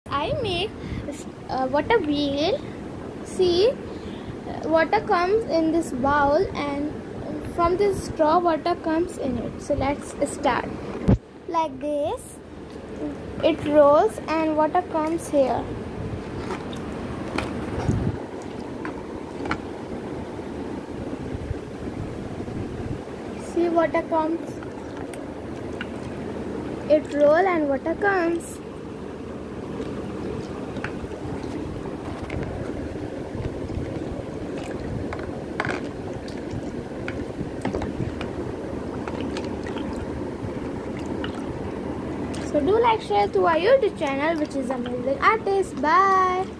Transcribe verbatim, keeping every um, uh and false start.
I make uh, water wheel. See, uh, water comes in this bowl and from this straw water comes in it. So let's start. Like this, it rolls and water comes here. See, water comes. It rolls and water comes. So do like, share to our YouTube channel, which is Amazing Artist. Bye.